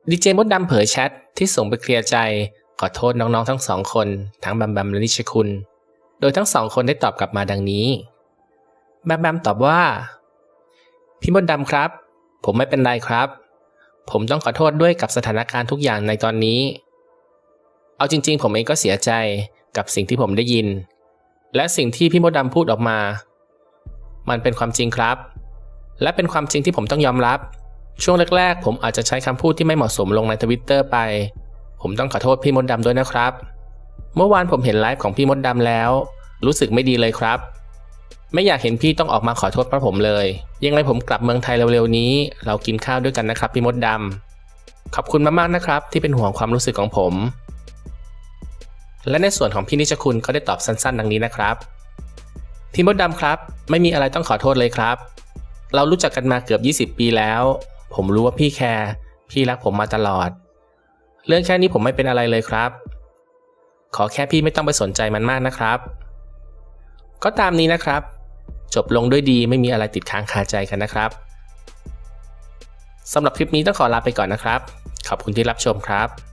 ดีเจมดดำเผยแชทที่ส่งไปเคลียร์ใจขอโทษน้องๆทั้ง2 คนทั้งแบมแบมและนิชคุณโดยทั้ง2 คนได้ตอบกลับมาดังนี้แบมแบมตอบว่าพี่มดดำครับผมไม่เป็นไรครับผมต้องขอโทษด้วยกับสถานการณ์ทุกอย่างในตอนนี้เอาจริงๆผมเองก็เสียใจกับสิ่งที่ผมได้ยินและสิ่งที่พี่มดดำพูดออกมามันเป็นความจริงครับและเป็นความจริงที่ผมต้องยอมรับช่วงแรกๆผมอาจจะใช้คำพูดที่ไม่เหมาะสมลงใน Twitter ไปผมต้องขอโทษพี่มดดำด้วยนะครับเมื่อวานผมเห็นไลฟ์ของพี่มดดำแล้วรู้สึกไม่ดีเลยครับไม่อยากเห็นพี่ต้องออกมาขอโทษเพราะผมเลยยังไงผมกลับเมืองไทยเร็วๆนี้เรากินข้าวด้วยกันนะครับพี่มดดำขอบคุณมากๆนะครับที่เป็นห่วงความรู้สึกของผมและในส่วนของพี่นิชคุณก็ได้ตอบสั้นๆดังนี้นะครับพี่มดดำครับไม่มีอะไรต้องขอโทษเลยครับเรารู้จักกันมาเกือบ20 ปีแล้วผมรู้ว่าพี่แคร์พี่รักผมมาตลอดเรื่องแค่นี้ผมไม่เป็นอะไรเลยครับขอแค่พี่ไม่ต้องไปสนใจมันมากนะครับก็ตามนี้นะครับจบลงด้วยดีไม่มีอะไรติดค้างคาใจกันนะครับสำหรับคลิปนี้ต้องขอลาไปก่อนนะครับขอบคุณที่รับชมครับ